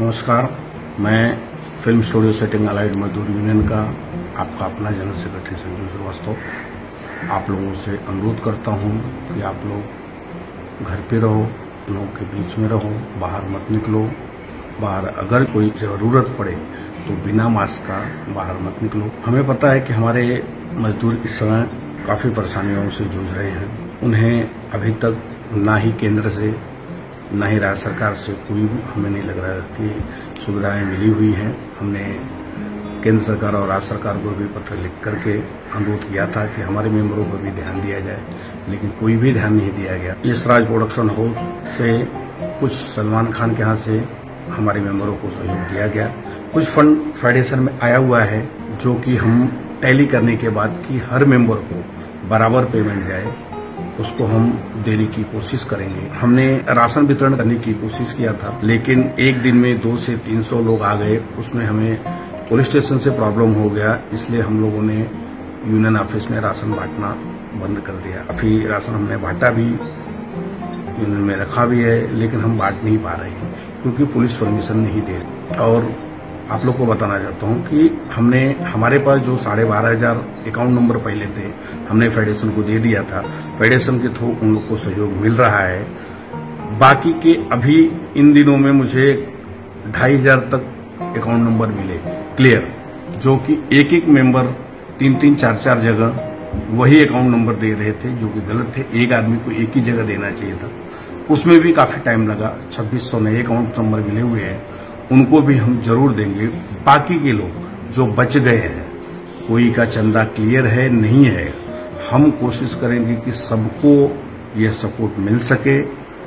नमस्कार, मैं film studio setting allied मजदूर यूनियन का आपका अपना जनरल सेक्रेटरी संजू श्रीवास्तव आप लोगों से अनुरोध करता हूं कि आप लोग घर पे रहो, लोगों के बीच में रहो, बाहर मत निकलो। बाहर अगर कोई ज़रूरत पड़े तो बिना मास्क का बाहर मत निकलो। हमें पता है कि हमारे मजदूर इस समय काफ़ी परेशानियों से जूझ रहे हैं। उन्हें अभी तक ना ही केंद्र से ना ही राज्य सरकार से कोई भी हमें नहीं लग रहा है कि सुविधाएं मिली हुई हैं। हमने केंद्र सरकार और राज्य सरकार को भी पत्र लिख करके अनुरोध किया था कि हमारे मेंबरों पर भी ध्यान दिया जाए, लेकिन कोई भी ध्यान नहीं दिया गया। यशराज प्रोडक्शन हाउस से कुछ सलमान खान के यहाँ से हमारे मेंबरों को सहयोग दिया गया। कुछ फंड फेडरेशन में आया हुआ है जो कि हम टैली करने के बाद कि हर मेंबर को बराबर पेमेंट जाए, उसको हम देने की कोशिश करेंगे। हमने राशन वितरण करने की कोशिश किया था, लेकिन एक दिन में 200 से 300 लोग आ गए। उसमें हमें पुलिस स्टेशन से प्रॉब्लम हो गया, इसलिए हम लोगों ने यूनियन ऑफिस में राशन बांटना बंद कर दिया। काफी राशन हमने बांटा भी, यूनियन में रखा भी है, लेकिन हम बांट नहीं पा रहे हैं क्योंकि पुलिस परमिशन नहीं दे रही। और आप लोग को बताना चाहता हूं कि हमने हमारे पास जो 12,500 अकाउंट नंबर पहले थे, हमने फेडरेशन को दे दिया था। फेडरेशन के थ्रू उन लोग को सहयोग मिल रहा है। बाकी के अभी इन दिनों में मुझे 2,500 तक अकाउंट नंबर मिले क्लियर, जो कि एक एक मेंबर 3-3, 4-4 जगह वही अकाउंट नंबर दे रहे थे, जो कि गलत थे। एक आदमी को एक ही जगह देना चाहिए था। उसमें भी काफी टाइम लगा। 2600 नए अकाउंट नंबर मिले हुए हैं, उनको भी हम जरूर देंगे। बाकी के लोग जो बच गए हैं, कोई का चंदा क्लियर है नहीं है, हम कोशिश करेंगे कि सबको यह सपोर्ट मिल सके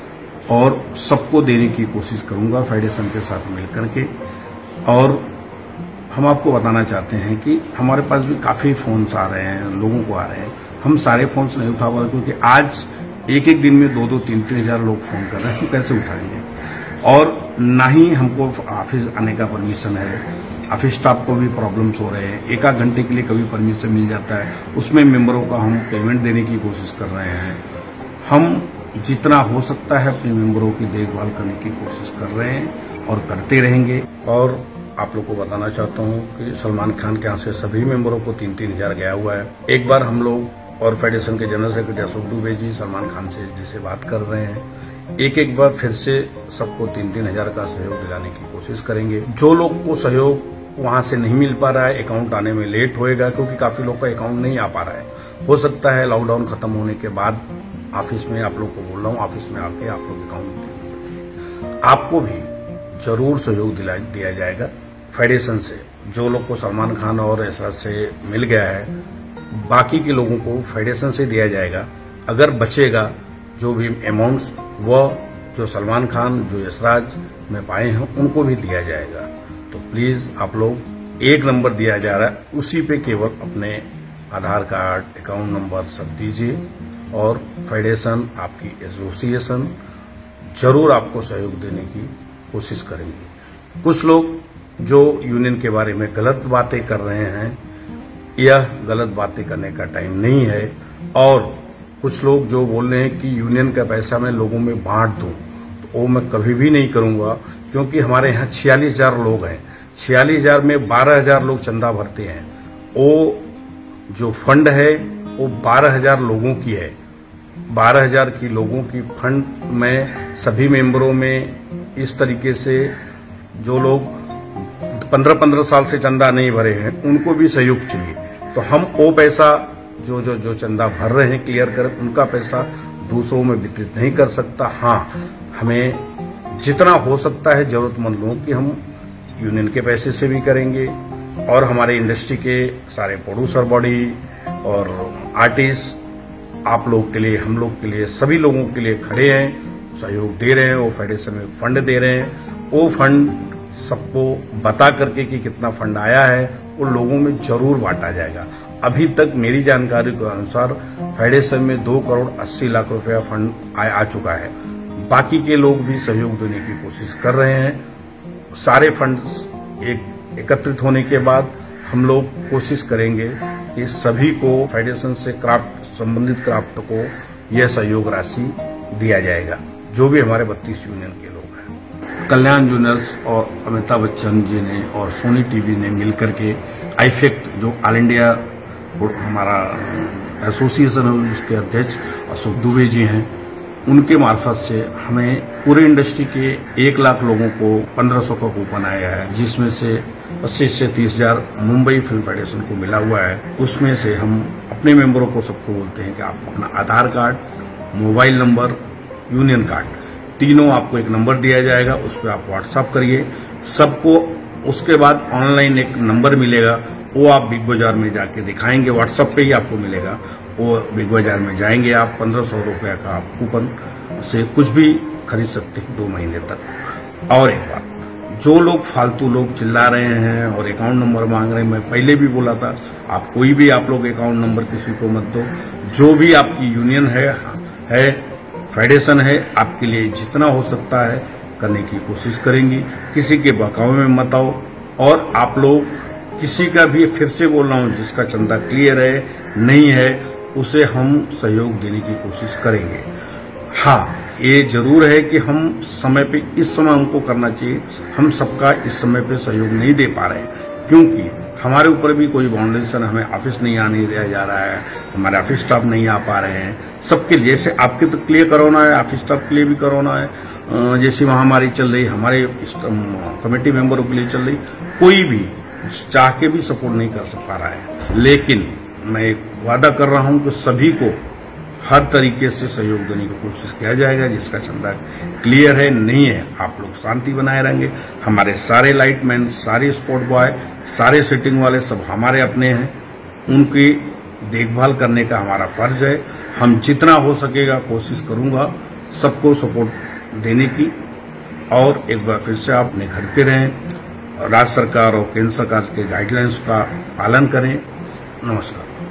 और सबको देने की कोशिश करूंगा फेडरेशन के साथ मिलकर के। और हम आपको बताना चाहते हैं कि हमारे पास भी काफी फोन्स आ रहे हैं, लोगों को आ रहे हैं। हम सारे फोन्स नहीं उठा पा रहे क्योंकि आज एक एक दिन में 2-2, 3-3 हजार लोग फोन कर रहे हैं। हम कैसे उठाएंगे? और ना ही हमको ऑफिस आने का परमिशन है। ऑफिस स्टाफ को भी प्रॉब्लम्स हो रहे हैं। एक घंटे के लिए कभी परमिशन मिल जाता है, उसमें मेंबरों का हम पेमेंट देने की कोशिश कर रहे हैं। हम जितना हो सकता है अपने मेंबरों की देखभाल करने की कोशिश कर रहे हैं और करते रहेंगे। और आप लोग को बताना चाहता हूं कि सलमान खान के यहाँ से सभी मेंबरों को 3-3 हजार गया हुआ है। एक बार हम लोग और फेडरेशन के जनरल सेक्रेटरी अशोक दुबे जी सलमान खान से जिसे बात कर रहे हैं, एक बार फिर से सबको 3-3 हजार का सहयोग दिलाने की कोशिश करेंगे। जो लोग को सहयोग वहां से नहीं मिल पा रहा है, अकाउंट आने में लेट होएगा क्योंकि काफी लोग का अकाउंट नहीं आ पा रहा है। हो सकता है लॉकडाउन खत्म होने के बाद ऑफिस में, आप लोग को बोल रहा हूँ, ऑफिस में आके आप लोग अकाउंट आपको भी जरूर सहयोग दिया जाएगा फेडरेशन से। जो लोग को सलमान खान और यशराज से मिल गया है, बाकी के लोगों को फेडरेशन से दिया जाएगा। अगर बचेगा जो भी अमाउंट्स, वह जो सलमान खान, जो यशराज में पाए हैं, उनको भी दिया जाएगा। तो प्लीज आप लोग, एक नंबर दिया जा रहा है, उसी पे केवल अपने आधार कार्ड, अकाउंट नंबर सब दीजिए और फेडरेशन, आपकी एसोसिएशन जरूर आपको सहयोग देने की कोशिश करेंगे। कुछ लोग जो यूनियन के बारे में गलत बातें कर रहे हैं, यह गलत बातें करने का टाइम नहीं है। और कुछ लोग जो बोल रहे हैं कि यूनियन का पैसा मैं लोगों में बांट दूं, तो वो मैं कभी भी नहीं करूंगा, क्योंकि हमारे यहाँ 46,000 लोग हैं। 46,000 में 12,000 लोग चंदा भरते हैं। वो जो फंड है वो 12,000 लोगों की है। 12,000 की लोगों की फंड में सभी मेंबरों में इस तरीके से जो लोग 15-15 साल से चंदा नहीं भरे हैं, उनको भी सहयोग चाहिए। तो हम वो पैसा जो चंदा भर रहे हैं क्लियर कर, उनका पैसा दूसरों में वितरित नहीं कर सकता। हाँ, हमें जितना हो सकता है जरूरतमंद लोगों की हम यूनियन के पैसे से भी करेंगे। और हमारे इंडस्ट्री के सारे प्रोड्यूसर बॉडी और आर्टिस्ट आप लोग के लिए, हम लोग के लिए, सभी लोगों के लिए खड़े हैं, सहयोग दे रहे हैं। वो फेडरेशन में फंड दे रहे हैं। वो फंड सबको बता करके कि कितना फंड आया है, उन लोगों में जरूर बांटा जाएगा। अभी तक मेरी जानकारी के अनुसार फेडरेशन में 2 करोड़ 80 लाख रुपया फंड आ चुका है। बाकी के लोग भी सहयोग देने की कोशिश कर रहे हैं। सारे फंड एकत्रित होने के बाद हम लोग कोशिश करेंगे कि सभी को फेडरेशन से संबंधित क्राफ्ट को यह सहयोग राशि दिया जाएगा, जो भी हमारे 32 यूनियन के लोग हैं। कल्याण ज्वेलर्स और अमिताभ बच्चन जी ने और सोनी टीवी ने मिलकर के आईफेक्ट जो ऑल इंडिया हमारा एसोसिएशन है उसके अध्यक्ष अशोक दुबे जी हैं, उनके मार्फत से हमें पूरे इंडस्ट्री के 1 लाख लोगों को 1500 का कूपन आया है, जिसमें से 25 से 30,000 मुंबई फिल्म फेडरेशन को मिला हुआ है। उसमें से हम अपने मेंबरों को सबको बोलते हैं कि आप अपना Aadhaar card, mobile number, union card, तीनों आपको एक नंबर दिया जाएगा, उस पर आप व्हाट्सएप करिए सबको। उसके बाद ऑनलाइन एक नंबर मिलेगा, वो आप बिग बाजार में जाके दिखाएंगे, व्हाट्सएप पे ही आपको मिलेगा। वो बिग बाजार में जाएंगे आप, 1500 रुपये का आप कूपन से कुछ भी खरीद सकते हैं 2 महीने तक। और एक बात, जो लोग फालतू लोग चिल्ला रहे हैं और अकाउंट नंबर मांग रहे हैं, मैं पहले भी बोला था, आप कोई भी आप लोग अकाउंट नंबर किसी को मत दो। जो भी आपकी यूनियन है फेडरेशन है, आपके लिए जितना हो सकता है करने की कोशिश करेंगी। किसी के बहकावे में मत आओ। और आप लोग किसी का भी, फिर से बोल रहा हूं, जिसका चंदा क्लियर है नहीं है, उसे हम सहयोग देने की कोशिश करेंगे। हाँ, ये जरूर है कि हम समय पे, इस समय हमको करना चाहिए, हम सबका इस समय पे सहयोग नहीं दे पा रहे हैं, क्योंकि हमारे ऊपर भी कोई बाउंडेशन, हमें ऑफिस नहीं आने दिया जा रहा है, हमारे ऑफिस स्टाफ नहीं आ पा रहे हैं। सबके लिए, जैसे आपके तो के लिए कोरोना है, ऑफिस स्टाफ के लिए भी कोरोना है, जैसी महामारी चल रही, हमारे कमेटी मेंबरों के लिए चल रही, कोई भी चाह के भी सपोर्ट नहीं कर पा रहा है। लेकिन मैं एक वादा कर रहा हूं कि सभी को हर तरीके से सहयोग देने की कोशिश किया जाएगा। जिसका चंदा क्लियर है नहीं है, आप लोग शांति बनाए रहेंगे। हमारे सारे लाइटमैन, सारे स्पोर्ट बॉय, सारे सिटिंग वाले सब हमारे अपने हैं, उनकी देखभाल करने का हमारा फर्ज है। हम जितना हो सकेगा कोशिश करूंगा सबको सपोर्ट देने की। और एक बार फिर से आप अपने घर पे रहें, राज्य सरकार और केंद्र सरकार के गाइडलाइंस का पालन करें। नमस्कार।